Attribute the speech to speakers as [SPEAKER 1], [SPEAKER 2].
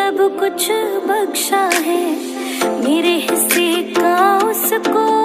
[SPEAKER 1] सब कुछ बख्शा है, मेरे हिस्से का उसको